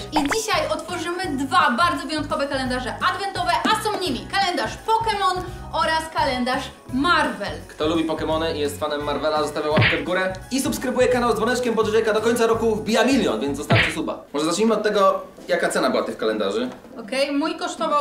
I dzisiaj otworzymy dwa bardzo wyjątkowe kalendarze adwentowe, a są nimi kalendarz Pokémon oraz kalendarz Marvel. Kto lubi Pokémony i jest fanem Marvela, zostawia łapkę w górę i subskrybuje kanał z dzwoneczkiem, bo JJ do końca roku wbija 1 000 000, więc zostawcie suba. Może zacznijmy od tego, jaka cena była tych kalendarzy. Okej, mój kosztował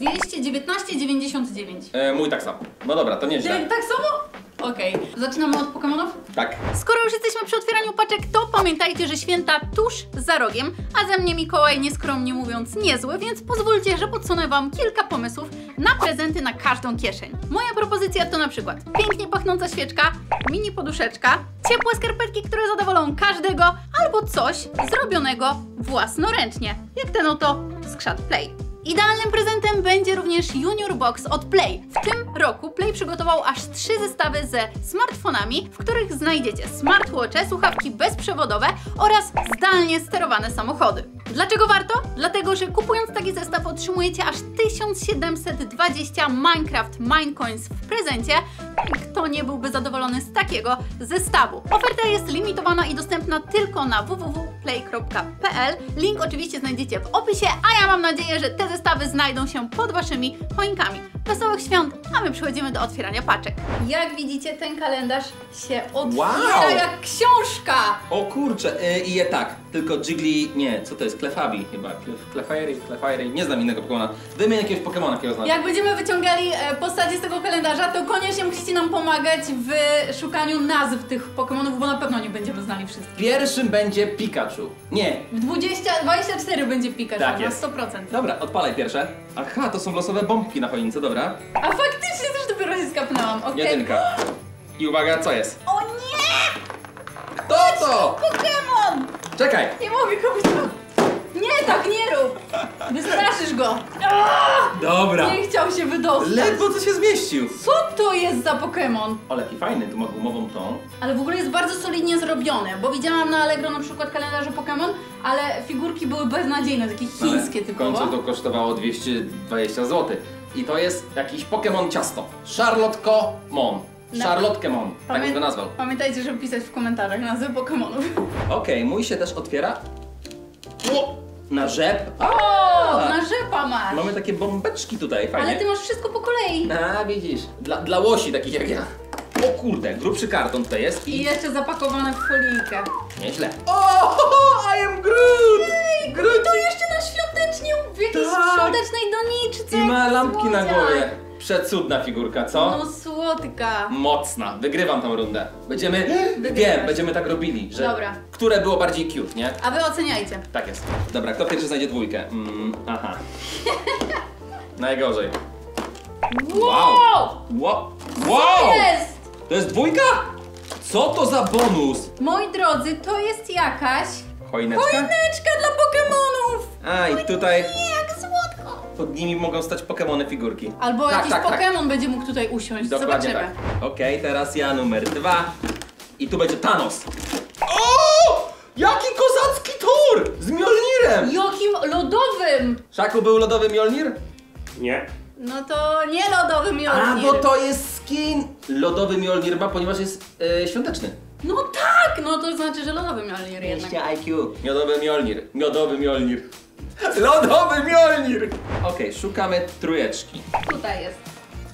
219,99. Mój tak samo. No dobra, to nieźle. Tak samo? Okej. Zaczynamy od Pokémonów? Tak. Skoro już jesteśmy przy otwieraniu paczek, to pamiętajcie, że święta tuż za rogiem, a ze mnie Mikołaj, nieskromnie mówiąc, niezły, więc pozwólcie, że podsunę Wam kilka pomysłów na prezenty na każdą kieszeń. Moja propozycja to na przykład pięknie pachnąca świeczka, mini poduszeczka, ciepłe skarpetki, które zadowolą każdego, albo coś zrobionego własnoręcznie, jak ten oto skrzat Play. Idealnym prezentem będzie również Junior Box od Play. W tym roku Play przygotował aż 3 zestawy ze smartfonami, w których znajdziecie smartwatche, słuchawki bezprzewodowe oraz zdalnie sterowane samochody. Dlaczego warto? Dlatego, że kupując taki zestaw otrzymujecie aż 1720 Minecraft Minecoins w prezencie. Kto nie byłby zadowolony z takiego zestawu? Oferta jest limitowana i dostępna tylko na www.play.pl. Link oczywiście znajdziecie w opisie, a ja mam nadzieję, że te zestawy znajdą się pod Waszymi choinkami. Wesołych świąt, a my przechodzimy do otwierania paczek. Jak widzicie, ten kalendarz się otwiera jak książka! O kurczę, i je tak, tylko Jiggly, nie, co to jest? Clefairy chyba, Clefairy, nie znam innego Pokemona. Wymień jakiegoś Pokemona, jakiego znasz. Jak będziemy wyciągali postacie z tego kalendarza, to koniecznie musicie nam pomagać w szukaniu nazw tych Pokemonów, bo na pewno nie będziemy znali wszystkich. Pierwszym będzie Pikachu. Nie. W 24 będzie Pikachu, Tak na jest. 100%. Dobra, odpalaj pierwsze. Aha, to są losowe bombki na choince, dobra. A faktycznie też dopiero się skapnęłam, okej. Jedynka. I uwaga, co jest? O nie! Kto to? Pokémon! Czekaj. Nie mogę komuś to... Nie, tak nie rób! Wystraszysz go! Dobra. Nie chciał się wydostać. Ledwo co się zmieścił. Co to jest za Pokémon? O, jaki fajny, tu ma gumową tą. Ale w ogóle jest bardzo solidnie zrobione, bo widziałam na Allegro na przykład kalendarze Pokémon, ale figurki były beznadziejne, takie chińskie W typowo. końcu to kosztowało 220 zł. I to jest jakiś Pokémon ciasto. Charlotte-Mon. Charlotte-Mon, tak bym go nazwał. Pamiętajcie, żeby pisać w komentarzach nazwy Pokémonów. Okej, mój się też otwiera. O, na rzep. O, na rzepa masz! Mamy takie bombeczki tutaj, fajnie. Ale ty masz wszystko po kolei. A, widzisz, dla łosi takich jak ja. O kurde, grubszy karton tutaj jest I i... jeszcze zapakowane w folijkę. Nieźle. O, I am Groot! Groot to jeszcze na świątecznie, w jakiejś Tak. świątecznej doniczce. I ma lampki na Słodziak. głowie. Przecudna figurka, co? No słodka. Mocna. Wygrywam tą rundę. Będziemy... Wygrywasz. Wiem, będziemy tak robili, że... Dobra. Które było bardziej cute, nie? A wy oceniajcie. Tak jest. Dobra, kto pierwszy znajdzie dwójkę? Aha. Najgorzej. Wow! Wow! Co jest? To jest dwójka? Co to za bonus? Moi drodzy, to jest jakaś Choineczka? choineczka dla Pokemonów! A, i tutaj Nie, jak słodko! pod nimi mogą stać Pokemony figurki. Albo Tak, jakiś tak, tak. Pokemon będzie mógł tutaj usiąść. Dokładnie Zobaczymy. tak. Okej, teraz ja numer 2. I tu będzie Thanos. O! Jaki kozacki tor! Z Mjolnirem! Jakim lodowym! Szaku, był lodowy Mjolnir? Nie. No to nie lodowy A, Mjolnir. bo to jest skin! Lodowy Mjolnir ma, ponieważ jest świąteczny. No tak! No to znaczy, że lodowy Mjolnir jednak. IQ. Miodowy Mjolnir. Miodowy Mjolnir. Lodowy Mjolnir! Okej, szukamy trójeczki. Tutaj jest.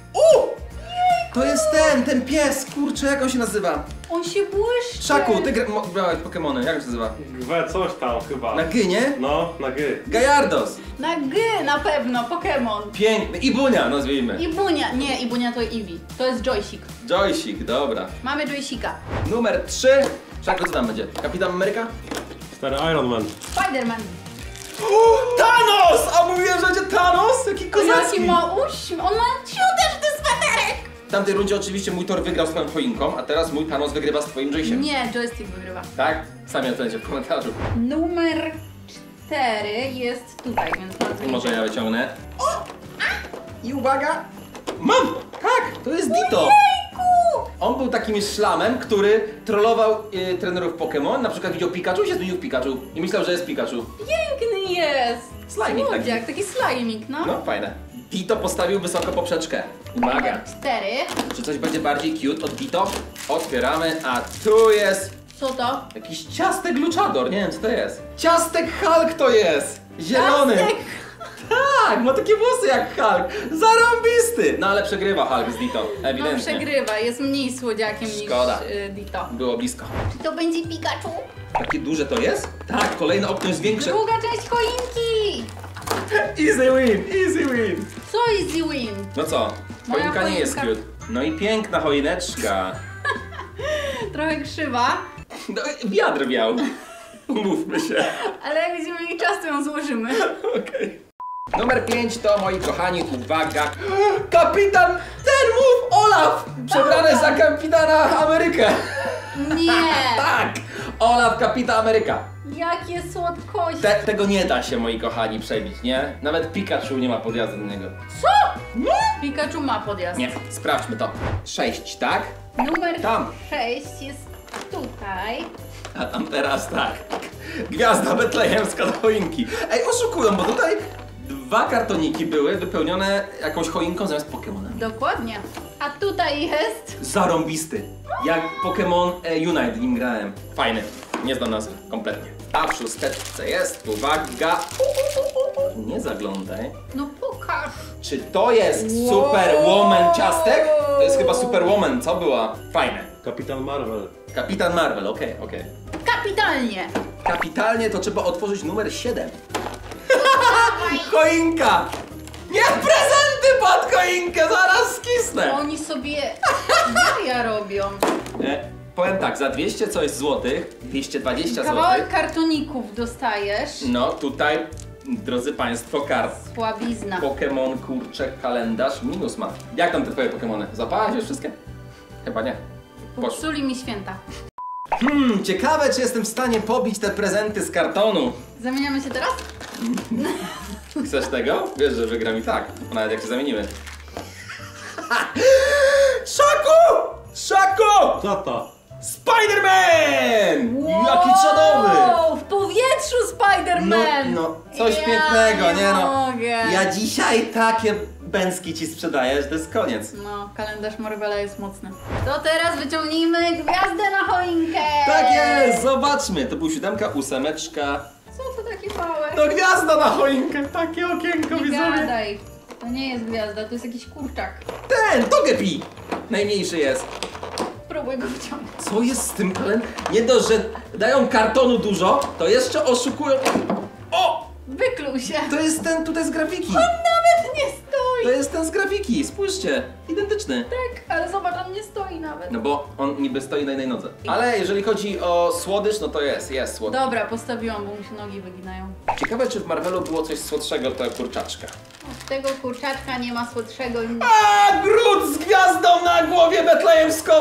To jest ten pies, kurczę, jak on się nazywa? On się błyszczy. Szaku, ty grałeś Pokemony, jak on się nazywa? Gwe coś tam chyba. Na G, nie? No, na G. Gajardos. Na G na pewno, Pokemon. Piękny. Ibunia nazwijmy. Ibunia. Nie, Ibunia to Eevee. To jest joystick. Joystick, dobra. Mamy joysticka. Numer 3. Szaku, co tam będzie? Kapitan Ameryka? Stary Iron Man. Spider-Man. Thanos! A mówiłem, że będzie Thanos? Jaki kozacki! Jaki ma uśmiech. On ma świąteczny sweterek. W tamtej rundzie oczywiście mój Thor wygrał swoją choinką, a teraz mój Thanos wygrywa z twoim joysiem. Nie, joystick wygrywa. Tak? Sami ocencie w komentarzu. Numer 4 jest tutaj, więc nazwijmy. Może ja wyciągnę. I uwaga! Mam! Tak! To jest Ditto! On był takim szlamem, który trollował trenerów Pokémon. Na przykład widział Pikachu i się zmienił w Pikachu. I myślał, że jest Pikachu. Piękny jest. Slimik taki. Słodziak, taki slimik, no. No, fajne. Ditto postawił wysoko poprzeczkę. Uwaga! Numer 4. Czy coś będzie bardziej cute od Ditto? Otwieramy, a tu jest Co to? Jakiś ciastek luchador, nie wiem co to jest. Ciastek Hulk to jest! Zielony! Ciastek. Tak, ma takie włosy jak Hulk. Zarąbisty! No ale przegrywa Hulk z Ditto, No ewidentnie. przegrywa, jest mniej słodziakiem Szkoda. niż Ditto. Było blisko. Czy to będzie Pikachu? Takie duże to jest? Tak, kolejne okno jest większe. Druga część choinki! Easy win, easy win. Co easy win? No co? Moja Choinka nie jest choinka. cute. No i piękna choineczka. Trochę krzywa, No, wiatr wiał. Umówmy się. ale jak będziemy mieli czas, to ją złożymy. Okej. Numer 5 to, moi kochani, uwaga. Kapitan, ten mów, Olaf! Przebrany za kapitana Amerykę. Nie! Tak, Olaf, kapitan Ameryka. Jakie słodkości! Tego nie da się, moi kochani, przebić, nie? Nawet Pikachu nie ma podjazdu do niego. Co? Pikachu ma podjazd. Nie, sprawdźmy to. 6, tak? Numer Tam. 6 jest tutaj. A tam teraz tak. Gwiazda betlejemska do choinki. Ej, oszukują, bo tutaj 2 kartoniki były wypełnione jakąś choinką zamiast Pokemonem. Dokładnie. A tutaj jest... Zarąbisty. Jak Pokémon Unite nim grałem. Fajny. Nie znam nazwy. Kompletnie. A w szósteczce jest, uwaga. Nie zaglądaj. No pokaż. Czy to jest Superwoman ciastek? To jest chyba Superwoman, co była? Fajne. Kapitan Marvel. Kapitan Marvel, okej. Kapitalnie. Kapitalnie to trzeba otworzyć numer 7. Choinka! Nie, prezenty pod choinkę, zaraz skisnę! Oni sobie jaja robią. Powiem tak, za 200 coś złotych, 220 Kawałek złotych. kartoników dostajesz. No tutaj, drodzy państwo, kart. Słabizna. Pokémon, kurczek, kalendarz, minus ma. Jak tam te twoje Pokémony? Zapałaś już wszystkie? Chyba nie. Poszło. Popsuli mi święta. Ciekawe, czy jestem w stanie pobić te prezenty z kartonu. Zamieniamy się teraz? Chcesz tego? Wiesz, że wygram i tak. Nawet jak się zamienimy. Szaku! Szaku! Co to? Spider-Man! Jaki czadowy! W powietrzu Spider-Man! No, coś Ja pięknego, nie nie no. mogę. Ja dzisiaj takie bęski ci sprzedaję, że to jest koniec. No, kalendarz Marvela jest mocny. To teraz wyciągnijmy gwiazdę na choinkę! Tak jest, zobaczmy. To był 7, 8. Co to takie małe? No gwiazda na choinkę, takie okienko Nie widzowie. gadaj. To nie jest gwiazda, to jest jakiś kurczak. Ten, Togepi! Najmniejszy jest. Próbuj go wyciągnąć. Co jest z tym kalendarzem? Nie dość, że dają kartonu dużo, to jeszcze oszukują. O! Wykluł się. To jest ten tutaj z grafiki. Nawet nie stoi. To jest ten z grafiki, spójrzcie. Identyczny. Tak, ale zobacz, on nie stoi nawet. No bo on niby stoi na jednej nodze. Ale jeżeli chodzi o słodycz, no to jest słodycz. Dobra, postawiłam, bo mu się nogi wyginają. Ciekawe, czy w Marvelu było coś słodszego, to kurczaczka. Od tego kurczaczka nie ma słodszego nic. A, Groot z gwiazdą na głowie betlejemską!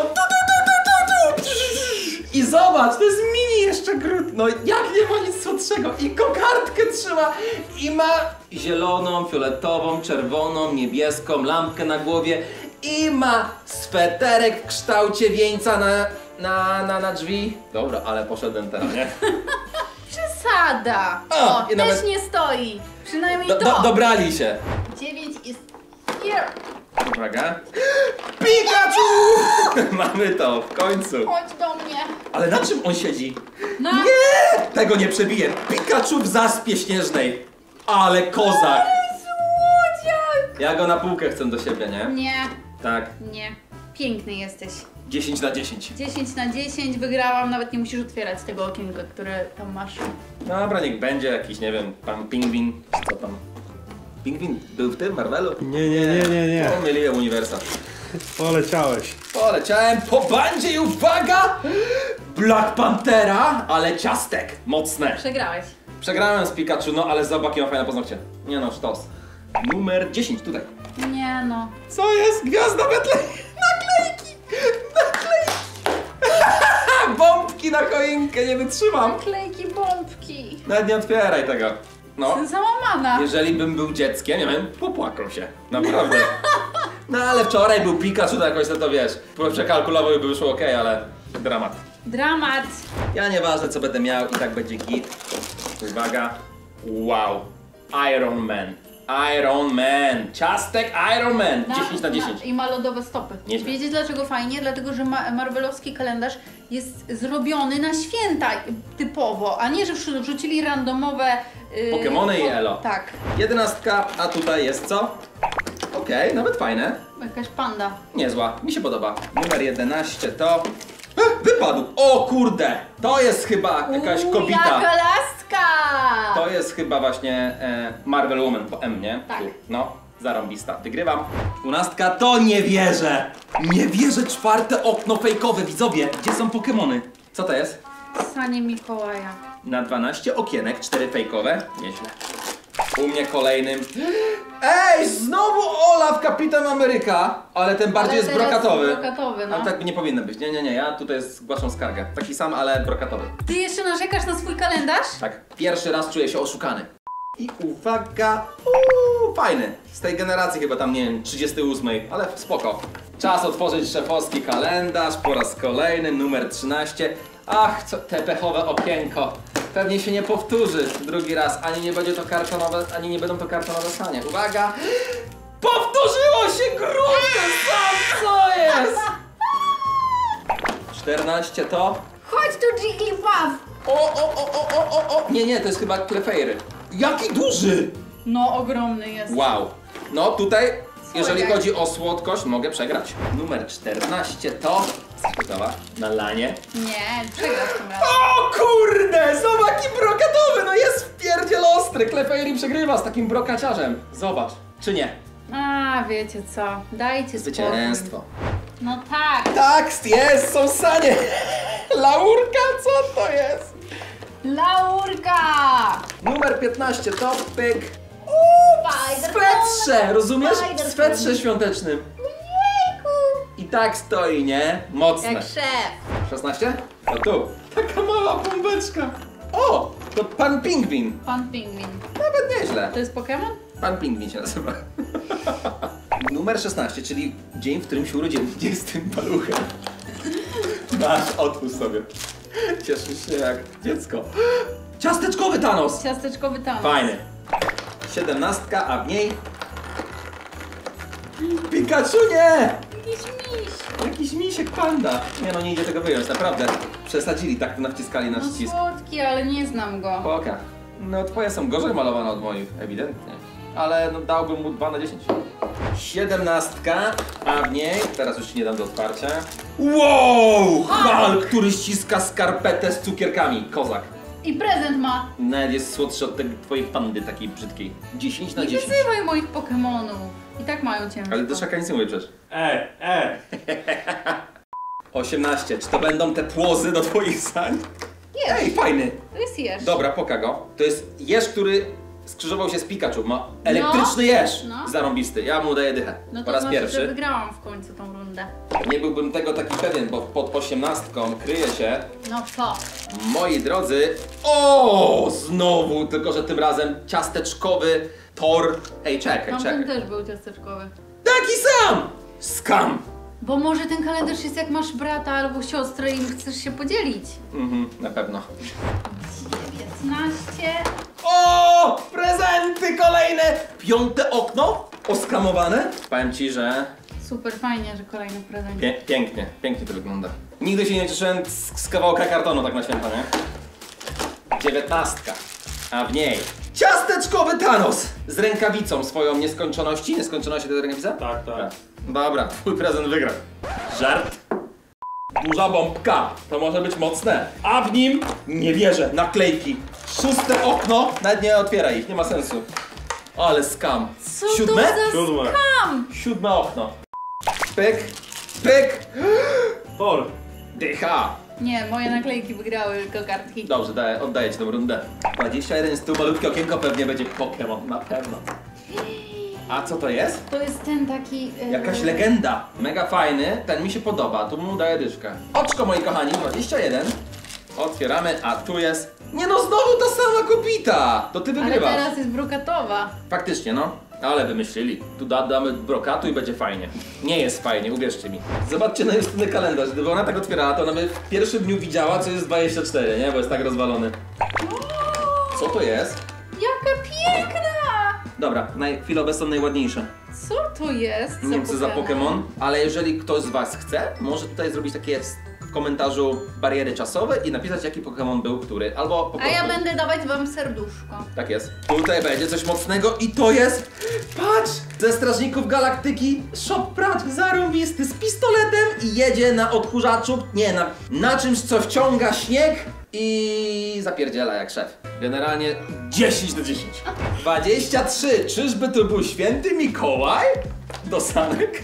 I zobacz, to jest mini jeszcze Groot. No jak nie ma nic słodszego? I kokardkę trzyma i ma zieloną, fioletową, czerwoną, niebieską lampkę na głowie i ma sweterek w kształcie wieńca na drzwi. Dobra, ale poszedłem teraz, nie? Przesada! O, O, i też nawet- nie stoi. Przynajmniej to. Dobrali się. 9 jest here. Uwaga. Pikachu! Mamy to, w końcu. Chodź do mnie. Ale na czym on siedzi? Na... Nie! Tego nie przebiję. Pikachu w zaspie śnieżnej. Ale kozak. Słodziak! Ja go na półkę chcę do siebie, nie? Nie, Tak. nie. Piękny jesteś. 10 na 10. 10 na 10 wygrałam, nawet nie musisz otwierać tego okienka, które tam masz. Dobra, niech będzie jakiś, nie wiem, pan Pingwin, czy co tam. Pingwin był w tym Marvelu? Nie. Pomyliłem uniwersa. Poleciałeś. Poleciałem po bandzie i uwaga! Black Panthera, ale ciastek. Mocne. Przegrałeś. Przegrałem z Pikachu, no ale zobacz, jakie ma fajne paznokcie. Nie no, sztos. Numer 10 tutaj. Nie no. Co jest? Gwiazda Betlejem! Naklejki! Naklejki! Bombki na choinkę, nie wytrzymam! Klejki bombki. Nawet nie otwieraj tego. No, Załamana. jeżeli bym był dzieckiem, ja bym popłakał się. Naprawdę. No ale wczoraj był Pikachu, to jakoś to wiesz. Przekalkulował i by wyszło ok, ale dramat. Dramat. Ja nieważne co będę miał i tak będzie git. Uwaga. Wow. Iron Man. Iron Man. Ciastek Iron Man. 10 na 10. I ma lodowe stopy. Nieźle. Wiecie dlaczego fajnie? Dlatego, że marvelowski kalendarz jest zrobiony na święta typowo, a nie, że wrzucili randomowe... Pokemony i elo. Tak. 11, a tutaj jest co? Okej, nawet fajne. Jakaś panda. Niezła, mi się podoba. Numer 11 to... Wypadł! O kurde! To jest chyba jakaś kobita. Jaka laska! To jest chyba właśnie Marvel Woman po M, nie? Tak. Tu. No, zarąbista. Wygrywam. 12 to nie wierzę! Nie wierzę, 4 okno fejkowe, widzowie. Gdzie są Pokemony? Co to jest? Sanie Mikołaja. Na 12 okienek, 4 fejkowe. Nieźle. U mnie kolejnym. Ej, znowu Olaf, Kapitan Ameryka! Ale ten bardziej jest teraz brokatowy. brokatowy, no. Ale tak nie powinno być. Nie, ja tutaj zgłaszam skargę. Taki sam, ale brokatowy. Ty jeszcze narzekasz na swój kalendarz? Tak, pierwszy raz czuję się oszukany. I uwaga, fajny. Z tej generacji chyba tam, nie wiem, 38, ale spoko. Czas otworzyć szefowski kalendarz po raz kolejny, numer 13. Ach, co te pechowe okienko. Pewnie się nie powtórzy drugi raz, ani nie będzie to kartonowe, ani nie będą to kartonowe sanie. Uwaga! Powtórzyło się grudkę sam, co jest? 14 to... Chodź tu, Jigglypuff! O! Nie, to jest chyba Clefairy. Jaki duży! No, ogromny jest. Wow. No tutaj, jeżeli Słodziak. chodzi o słodkość, mogę przegrać. Numer 14 to... Jesteś gotowa? Na lanie. Nie, przegrasz tym razem. O kurde! Zobacz jaki brokatowy! No jest wpierdziel ostry! Clefairy przegrywa z takim brokaciarzem. Zobacz. Czy nie? A, wiecie co, dajcie spokój. Zwycięstwo. No tak. Tak, jest! Są sanie! Laurka, co to jest? Laurka! Numer 15 to pyk. W Spider swetrze, rozumiesz? W Spider-Man. swetrze świątecznym. Jejku! I tak stoi, nie? Mocne. Jak szef. 16? No tu. Taka mała bombeczka. O! To pan Pingwin. Pan Pingwin. Nawet nieźle. To jest Pokémon? Pan Pingwin się nazywa. Numer 16, czyli dzień, w którym się urodziłem. Gdzie jest tym paluchem? Masz, otwórz sobie. Cieszysz się jak dziecko. Ciasteczkowy Thanos! Ciasteczkowy Thanos. Fajny. 17, a w niej... Pikachu, nie! Jakiś miś. Jakiś misiek panda. Nie no, nie idzie tego wyjąć, naprawdę. Przesadzili, tak nawciskali na No ścisk. słodki, ale nie znam go. Poka. No twoje są gorzej malowane od moich, ewidentnie. Ale no, dałbym mu 2 na 10. 17, a w niej, teraz już ci nie dam do otwarcia. Wow! Hulk, który ściska skarpetę z cukierkami. Kozak. I prezent ma. Nawet jest słodszy od tej twojej pandy takiej brzydkiej. 10 na Nie 10. wyzywaj moich Pokemonów. I tak mają cię. Ale do szaka nic nie mówię przecież. 18. Czy to będą te płozy do twoich sań? Jeż. Ej, fajny. To jest jeż. Dobra, poka go. To jest jeż, który skrzyżował się z Pikachu. Ma elektryczny jeż. No. Zarąbisty. Ja mu daję dychę. No to Po raz znaczy, że pierwszy. wygrałam w końcu tą rundę. Nie byłbym tego taki pewien, bo pod 18 kryje się, No co? moi drodzy, o, znowu, tylko że tym razem ciasteczkowy Thor. Ej, czekaj, Tamten czekaj. też był ciasteczkowy. Taki sam! Skam! Bo może ten kalendarz jest jak masz brata albo siostrę i chcesz się podzielić. Na pewno. 19. O! Prezenty kolejne! 5 okno oskamowane. Powiem ci, że Super fajnie, że kolejny prezent. pięknie to wygląda. Nigdy się nie cieszyłem z kawałka kartonu tak na święta, nie? 19, a w niej ciasteczkowy Thanos z rękawicą swoją nieskończoności. Nieskończoności to jest rękawica? Tak. Dobra, twój prezent wygra. Żart. Duża bombka, to może być mocne. A w nim, nie wierzę, naklejki. 6 okno, nawet nie otwieraj ich, nie ma sensu. Ale skam. Co 7? to za 7. skam? 7 okno. Pyk, pyk. Thor. Dycha. Nie, moje naklejki wygrały kokardki. Dobrze, oddaję ci tą rundę. 21 z tyłu, malutkie okienko, pewnie będzie Pokémon, na pewno. A co to jest? To jest ten taki... Jakaś legenda. Mega fajny, ten mi się podoba, tu mu daję dyszkę. Oczko, moi kochani, 21. Otwieramy, a tu jest... Nie no, znowu ta sama kopita! To ty Ale wygrywasz. teraz jest brokatowa. Faktycznie, no. Ale wymyślili. Tu damy brokatu i będzie fajnie. Nie jest fajnie, uwierzcie mi. Zobaczcie na Justynny kalendarz. Gdyby ona tak otwierała, to ona by w pierwszym dniu widziała, co jest 24, nie? Bo jest tak rozwalony. Co to jest? Jaka piękna! Dobra, na chwilę obecną najładniejsze. Co to jest? Nie wiem co za Pokémon, ale jeżeli ktoś z was chce, może tutaj zrobić takie w komentarzu bariery czasowe i napisać, jaki Pokémon był który, albo po A prostu. ja będę dawać wam serduszko. Tak jest. Tutaj będzie coś mocnego i to jest... Patrz! Ze Strażników Galaktyki Choprat zarąbisty z pistoletem i jedzie na odkurzaczu, nie, na czymś, co wciąga śnieg i zapierdziela jak szef. Generalnie 10 do 10. 23. Czyżby to był święty Mikołaj? Do sanek?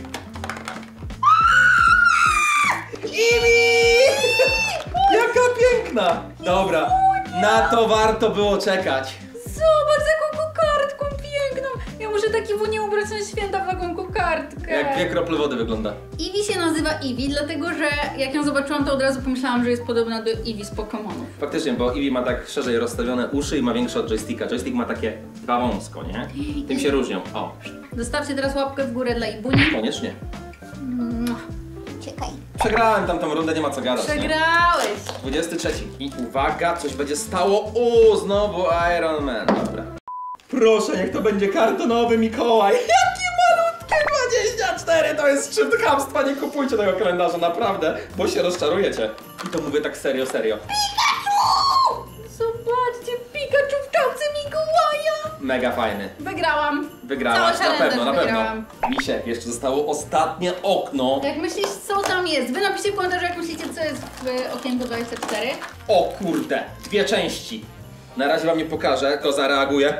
Imi! Jaka piękna! Dobra, na to warto było czekać. Zobacz, jaką kokardką piękną! Ja muszę taki w Unii ubrać na święta w taką kokardkę. Jak 2 krople wody wygląda. Eevee się nazywa Eevee, dlatego że jak ją zobaczyłam, to od razu pomyślałam, że jest podobna do Eevee z Pokemonów. Faktycznie, bo Eevee ma tak szerzej rozstawione uszy i ma większe od joysticka. Joystick ma takie dwa wąsko, nie? Tym się różnią. O, Zostawcie teraz łapkę w górę dla Ibuni. koniecznie. Czekaj. Przegrałem tamtą rundę, nie ma co gadać. Nie? Przegrałeś! 23. I uwaga, coś będzie stało. Znowu Iron Man. Dobra. Proszę, niech to będzie kartonowy Mikołaj. Jaki malutki 24, to jest szczyt chamstwa. Nie kupujcie tego kalendarza, naprawdę, bo się rozczarujecie. I to mówię tak serio, serio. Zobaczcie, Pikachu w czapce Mikołaja! Mega fajny. Wygrałam. Wygrałaś, Cały na pewno, kalendarz na pewno. wygrałam. Misiek, jeszcze zostało ostatnie okno. Jak myślisz, co tam jest? Wy napiszcie w komentarzu, jak myślicie, co jest w okienku 24. O kurde, 2 części. Na razie wam nie pokażę, tylko zareaguję.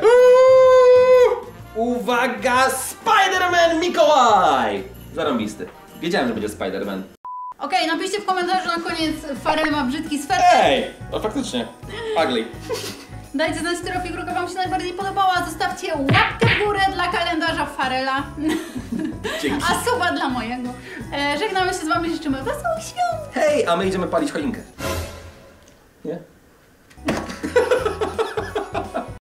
Uwaga, Spider-Man Mikołaj! Zarąbisty. Wiedziałem, że będzie Spider-Man. Okej, napiszcie w komentarzu na koniec, Farel ma brzydki sweter. Ej! O, faktycznie. Ugly. Dajcie znać, która figurka wam się najbardziej podobała. Zostawcie łapkę w górę dla kalendarza Farela. Dzięki. A suba dla mojego. Żegnamy się z wami, życzymy wesołych świąt. Hej, a my idziemy palić choinkę. Nie?